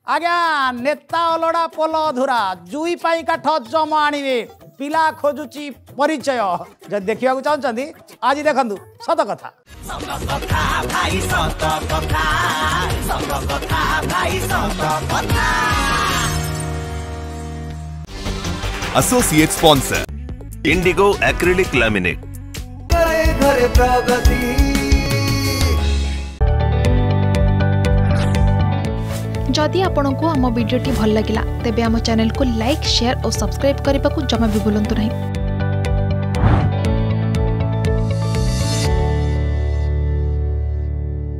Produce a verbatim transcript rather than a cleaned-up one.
आज्ञा नेता अलड़ा पोल अधूरा जुई पाई काठ जम आणवे पिला खोजुची परिचय जब देखा चाहते आज देखु सत कथा associate sponsor Indigo acrylic laminate घरे घरे प्रगति। जदि आपंक आम भिडी भल लगा तेब आम चैनल को लाइक शेयर और सब्सक्राइब करने को जमा भी भूलु नहीं।